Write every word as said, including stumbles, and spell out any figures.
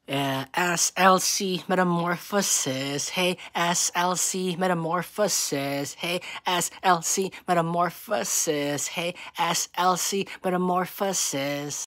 Uh, S L C metamorphosis. Hey, S L C metamorphosis. Hey, S L C metamorphosis. Hey, S L C metamorphosis.